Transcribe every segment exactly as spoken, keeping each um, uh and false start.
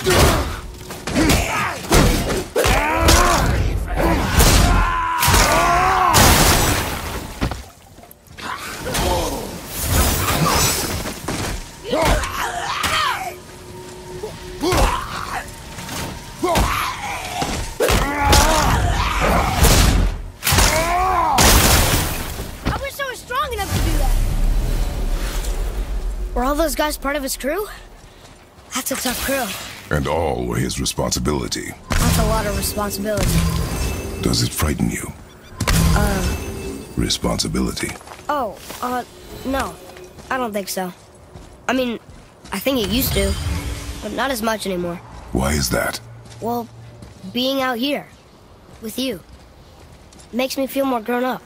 Were all those guys part of his crew? That's a tough crew. And all were his responsibility. That's a lot of responsibility. Does it frighten you? Uh... Responsibility. Oh, uh, no. I don't think so. I mean, I think it used to, but not as much anymore. Why is that? Well, being out here, with you, makes me feel more grown up.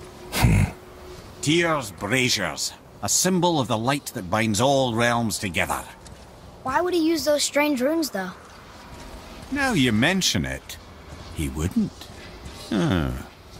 Tyr's Braziers, a symbol of the light that binds all realms together. Why would he use those strange runes, though? Now you mention it, he wouldn't. Huh.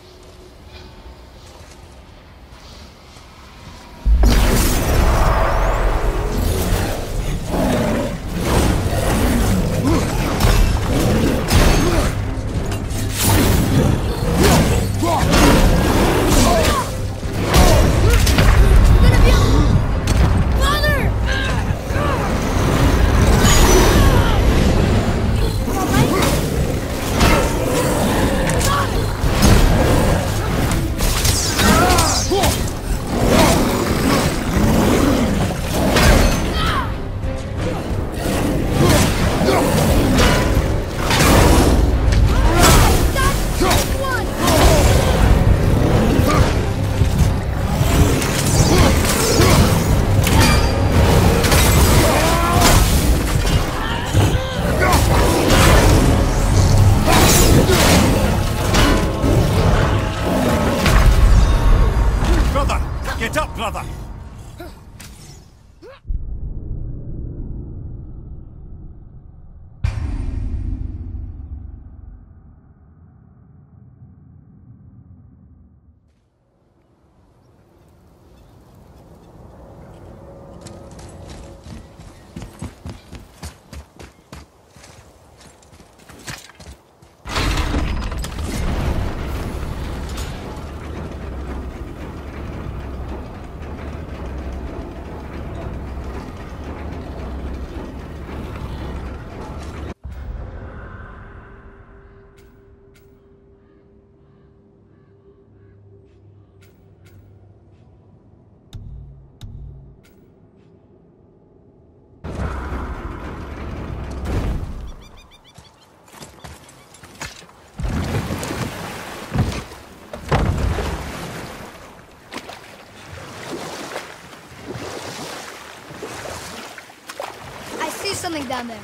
Something down there.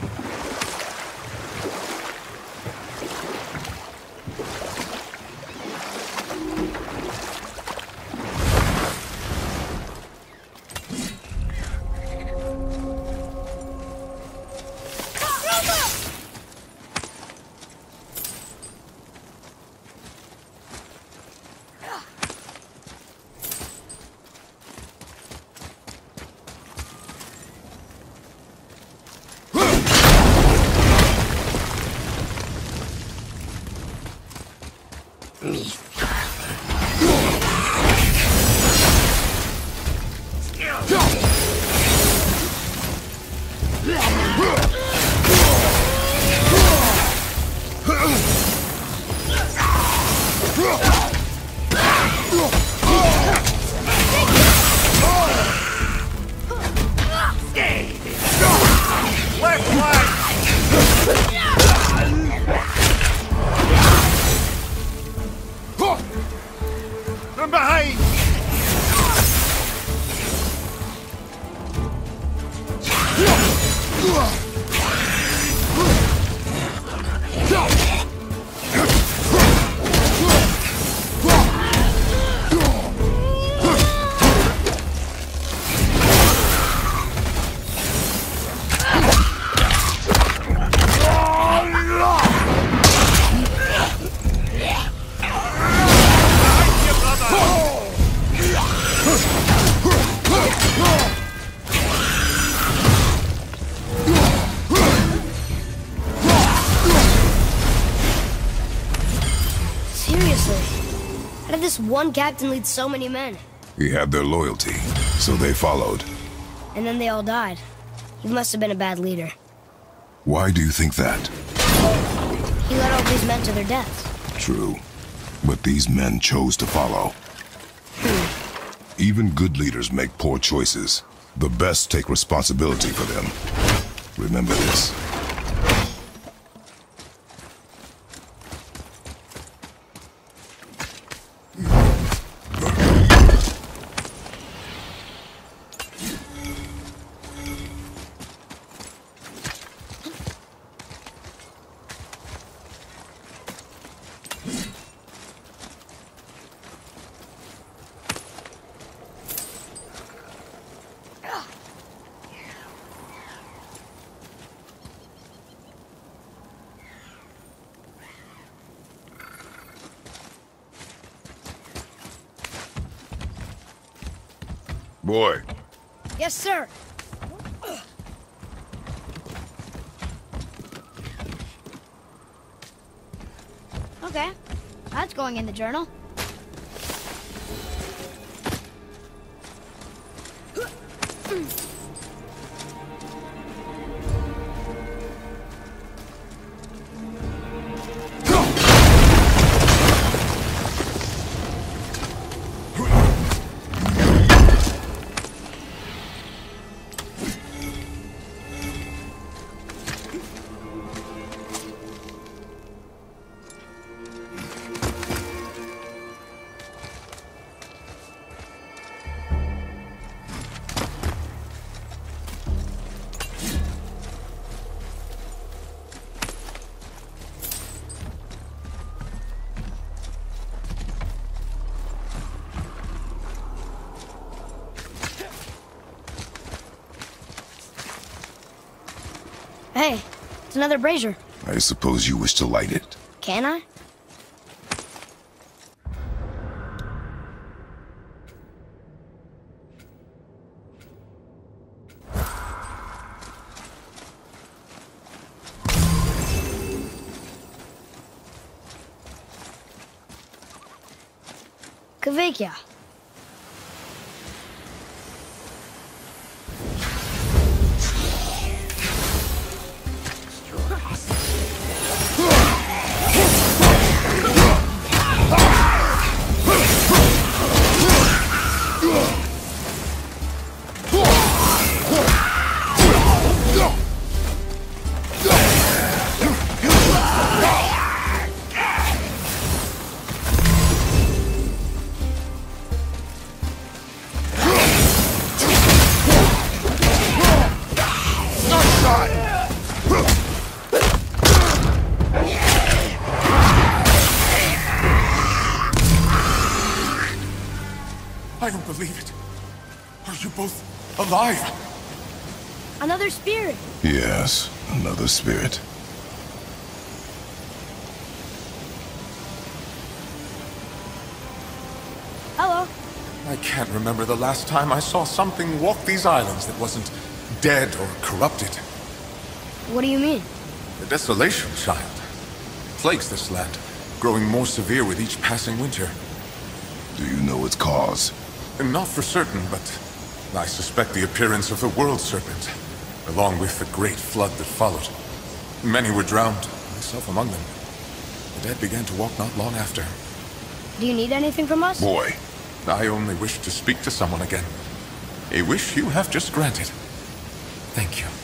this one captain lead so many men? He had their loyalty, so they followed. And then they all died. He must have been a bad leader. Why do you think that? He led all these men to their deaths. True. But these men chose to follow. Even good leaders make poor choices. The best take responsibility for them. Remember this. Boy. Yes, sir. Okay, that's going in the journal. Hey, it's another brazier. I suppose you wish to light it. Can I? Kveikja. I don't believe it. Are you both alive? Another spirit. Yes, another spirit. Hello. I can't remember the last time I saw something walk these islands that wasn't dead or corrupted. What do you mean? The desolation, child. Plagues this land, growing more severe with each passing winter. Do you know its cause? Not for certain, but I suspect the appearance of the World Serpent, along with the great flood that followed. Many were drowned, myself among them. The dead began to walk not long after. Do you need anything from us? Boy. I only wish to speak to someone again. A wish you have just granted. Thank you.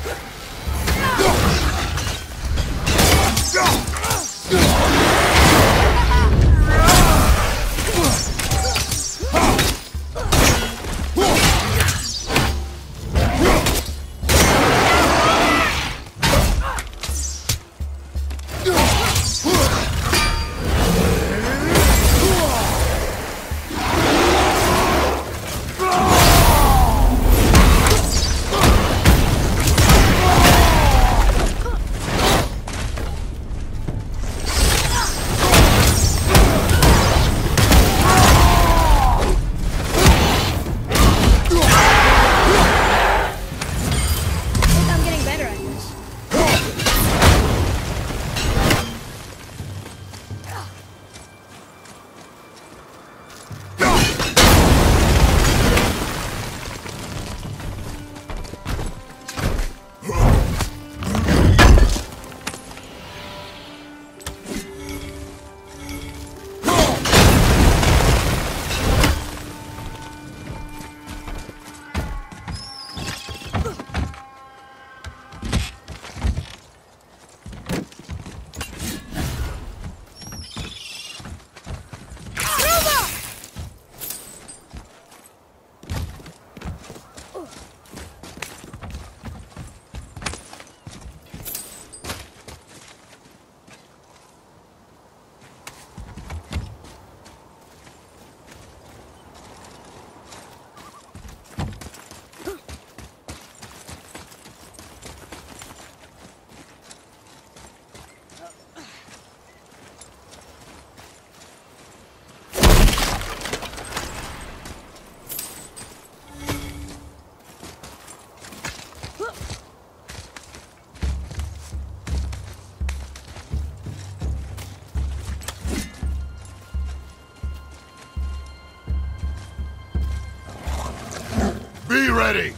Be ready!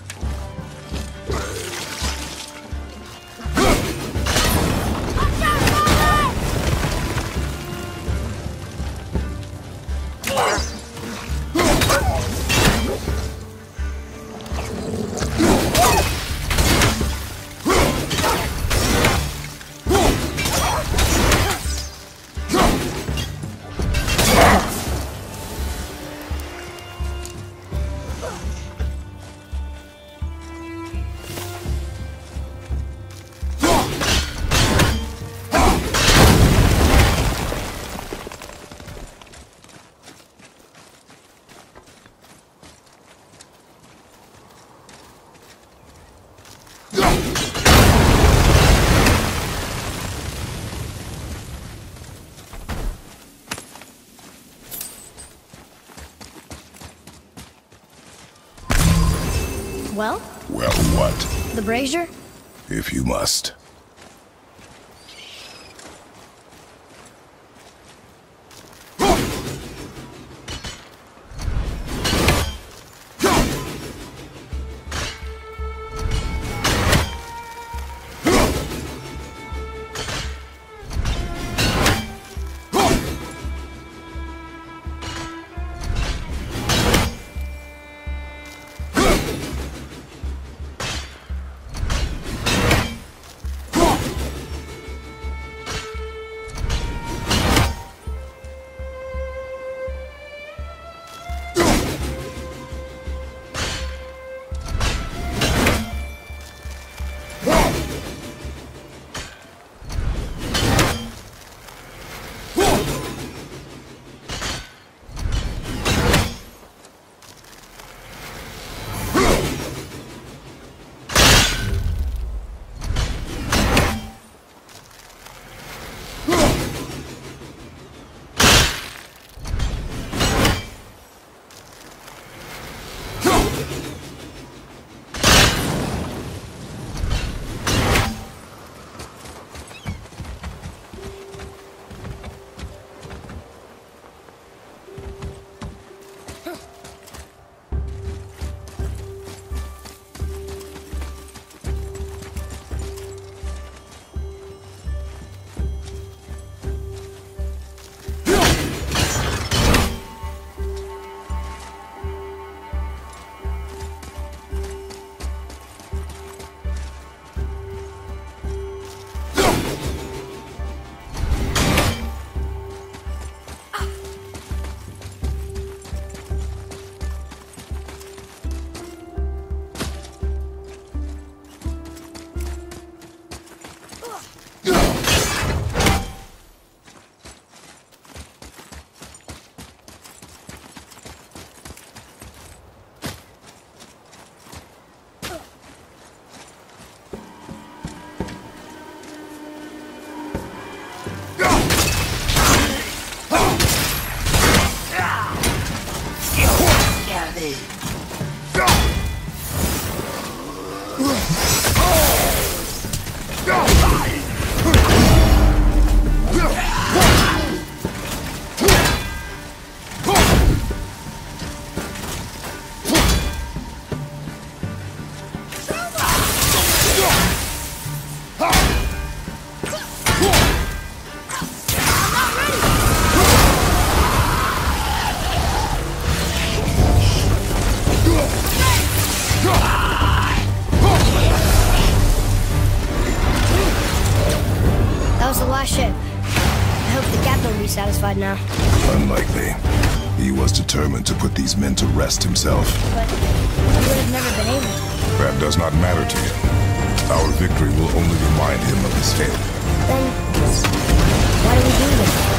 Well? Well, what? The brazier? If you must. last ship. I hope the captain will be satisfied now. Unlikely. He was determined to put these men to rest himself. But he would have never been able to. That does not matter to him. Our victory will only remind him of his failure. Then, why do we do this?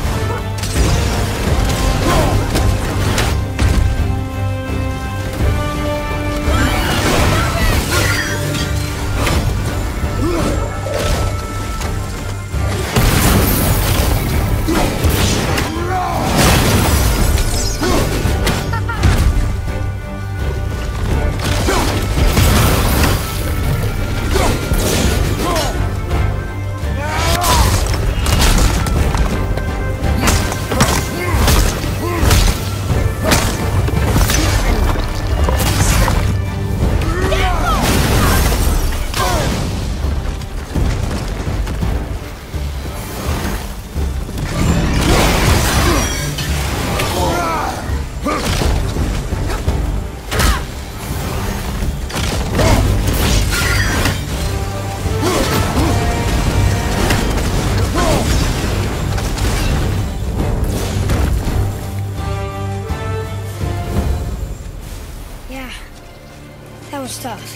That was tough.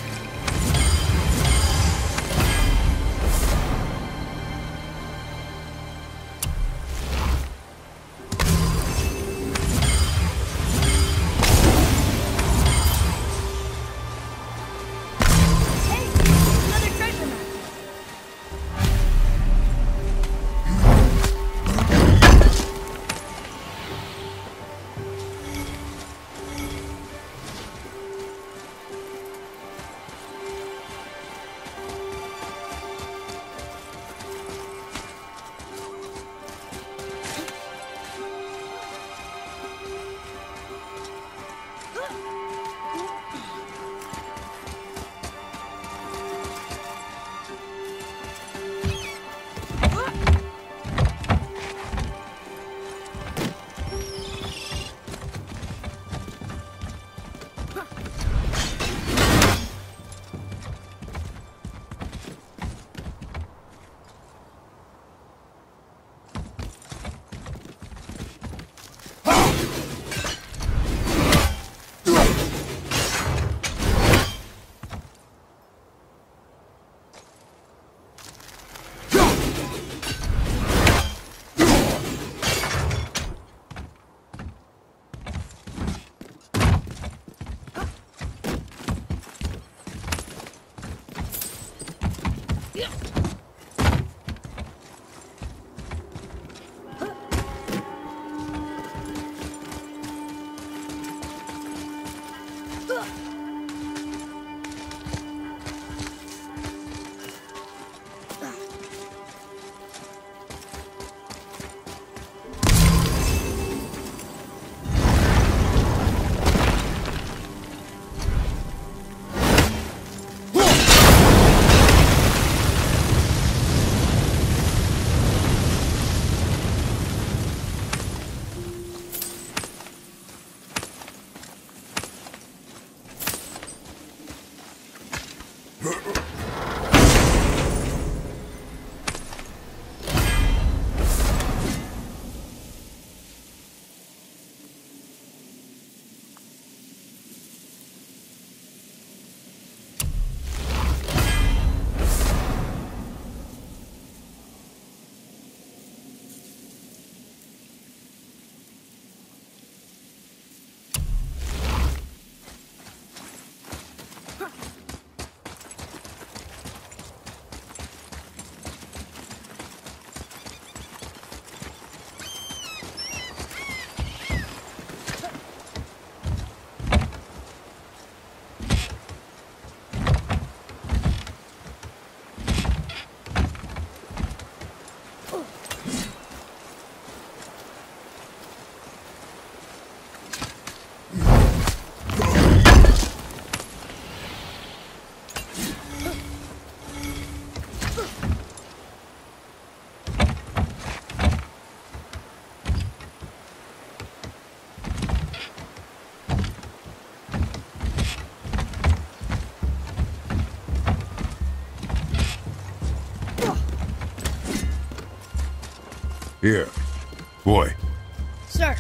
Here. Boy. Sir.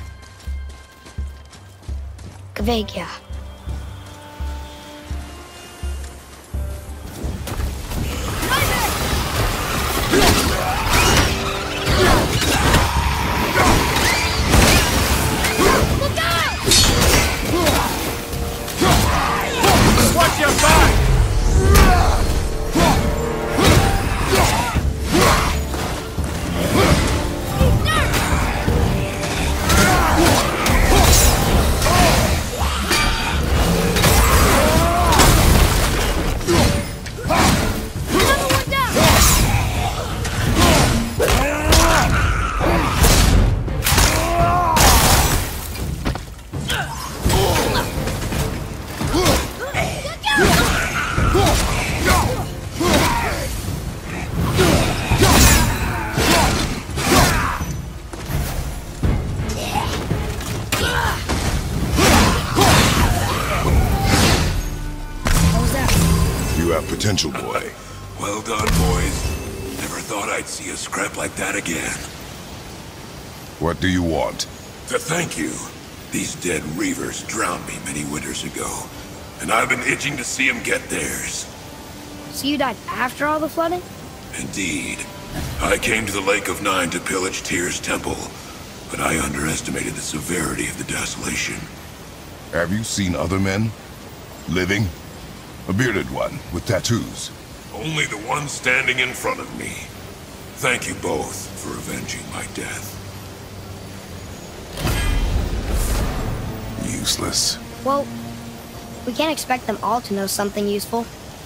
Kvekia. Watch your back! Potential, boy. Well done, boys. Never thought I'd see a scrap like that again. What do you want? To thank you. These dead reavers drowned me many winters ago, and I've been itching to see them get theirs. So you died after all the flooding? Indeed. I came to the Lake of Nine to pillage Tyr's temple, but I underestimated the severity of the desolation. Have you seen other men? Living? A bearded one, with tattoos. Only the one standing in front of me. Thank you both for avenging my death. Useless. Well, we can't expect them all to know something useful.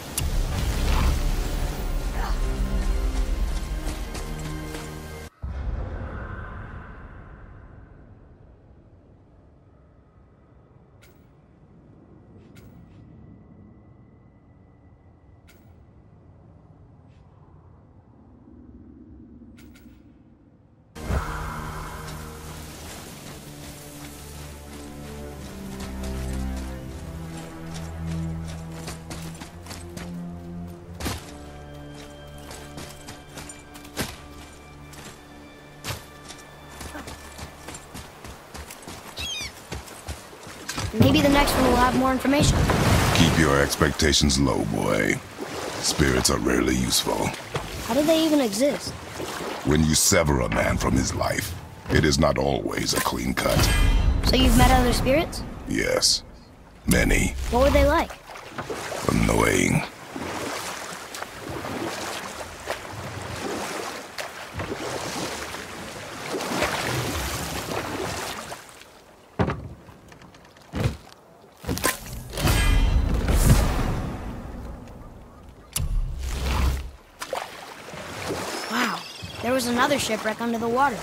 Maybe the next one will have more information. Keep your expectations low, boy. Spirits are rarely useful. How do they even exist? When you sever a man from his life, it is not always a clean cut. So you've met other spirits? Yes. Many. What were they like? Annoying. There was another shipwreck under the water.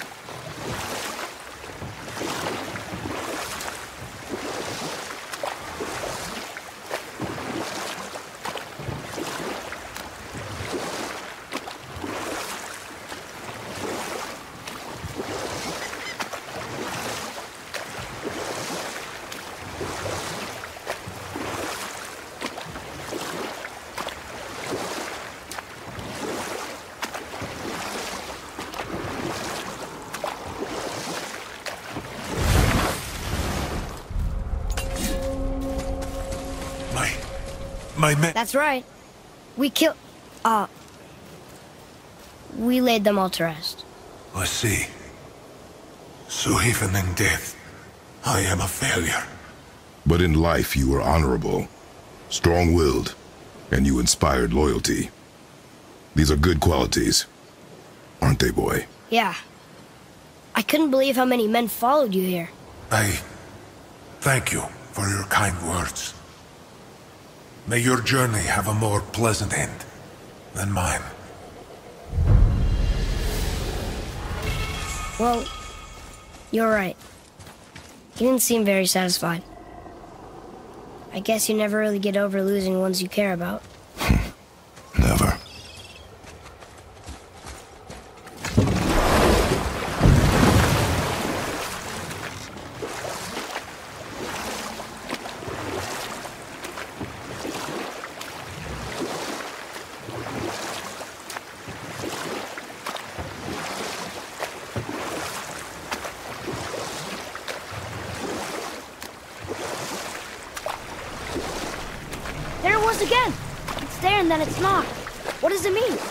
My men. That's right. We killed... Uh... We laid them all to rest. I see. So even in death, I am a failure. But in life you were honorable, strong-willed, and you inspired loyalty. These are good qualities, aren't they, boy? Yeah. I couldn't believe how many men followed you here. I thank you for your kind words. May your journey have a more pleasant end than mine. Well, you're right. You didn't seem very satisfied. I guess you never really get over losing ones you care about. Never. again! It's there and then it's not. What does it mean?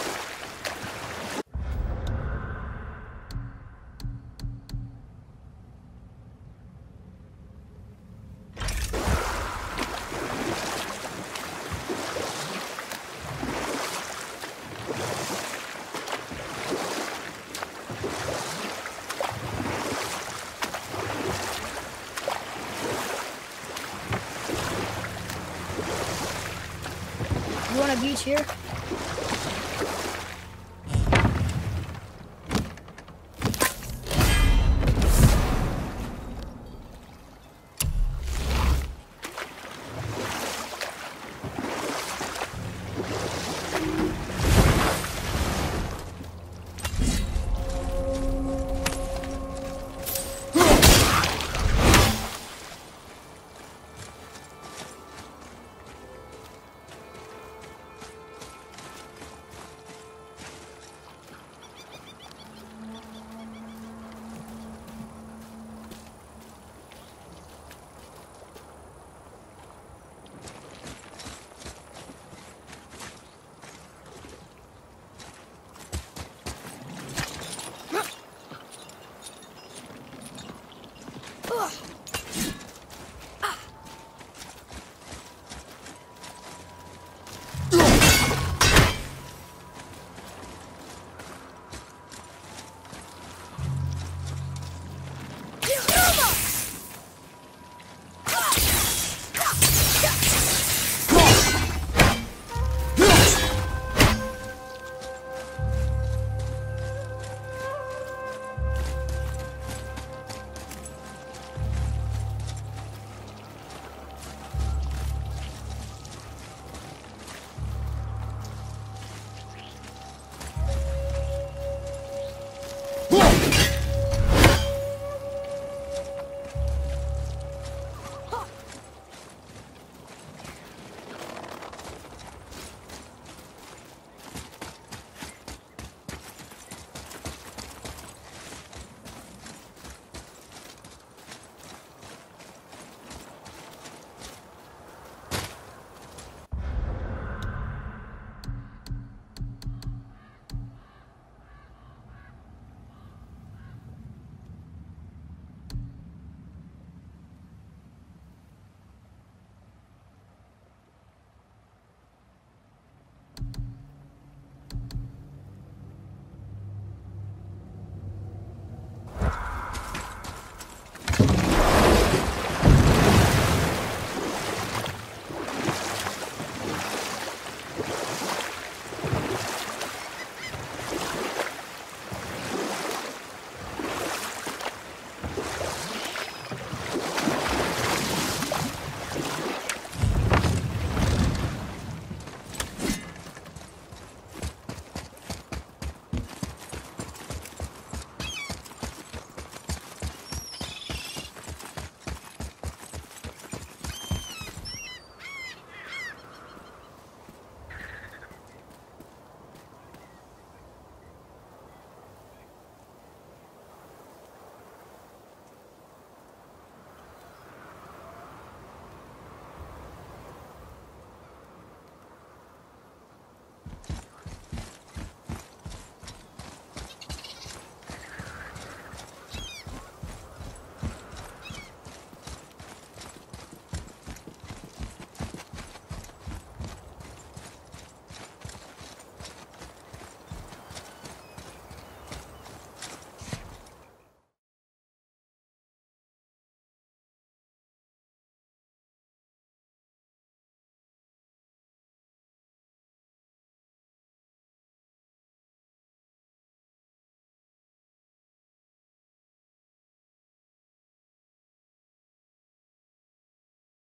You want a beach here?